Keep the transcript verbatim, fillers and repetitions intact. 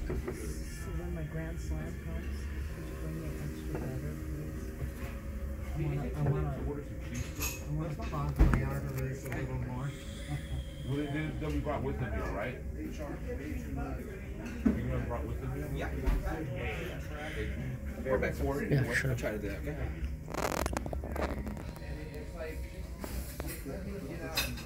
So when my Grand Slam comes, could you bring me an extra butter, please? I wanna, I wanna, I wanna clog my arteries a little more. Well, they, they, they'll be brought with the meal, right? You guys brought with the meal? Yeah. We're back for it. Yeah, sure. I'll try to do that, okay?